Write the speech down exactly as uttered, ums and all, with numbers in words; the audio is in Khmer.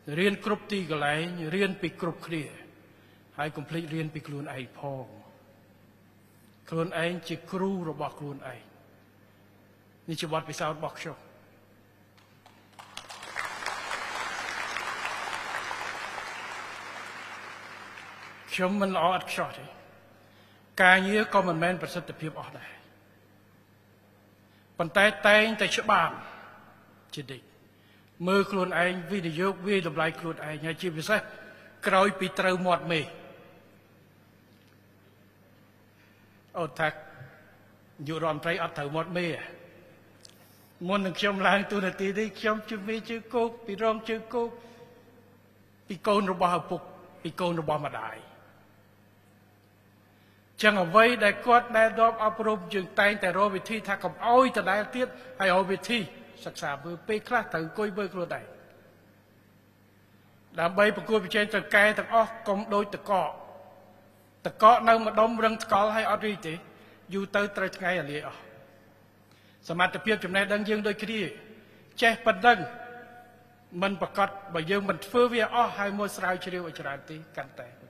រៀនគ្រប់ទីកន្លែងរៀនពីគ្រប់គ្នាហើយកុំភ្លេចរៀនពីខ្លួនឯងផងខ្លួនឯងជាគ្រូរបស់ខ្លួនឯងនេះជាបទពិសោធន៍របស់ខ្ញុំខ្ញុំមិនល្អឥតខ្ចោះទេការងារក៏មិនមែនប្រសិទ្ធភាពអស់ដែរប៉ុន្តែតែងតែច្បាប់ជានិច្ចមើលខ្លួនឯងវិនិយោគវាតម្លៃខ្លួនឯងហើយជាពិសេសក្រោយពីត្រូវមាត់មេអូថាយុរដ្ឋមន្ត្រីអត់ត្រូវមាត់មេមុននឹងខ្ញុំឡើងទូនាទីនេះខ្ញុំជឿមេជឿគោកពីរងជឿគោកពីកូនរបស់ឪពុកពីកូនរបស់ម្ដាយចឹងអ្វីដែលគាត់ដែលដបអប់រំយើងតែងតែរកវិធីថាកុំអោយដដែលទៀតហើយរកវិធីសិក្សាមើលពេលខ្លះត្រូវអង្គុយមើលខ្លួនឯងដើម្បីប្រកួតប្រជែងទៅកែទាំងអស់កុំដូចតកកតកកនៅម្ដុំរឹងថ្កល់ហើយអត់រីទេយូរទៅត្រូវថ្ងៃអាលាយអស់សមត្ថភាពចំណេះដឹងយើងដូចគ្នាចេះប៉ុណ្ណឹងមិនប្រកាសបើយើងមិនធ្វើវាអស់ហើយមកស្រាវជ្រាវឲ្យច្រើនទេកាន់តែ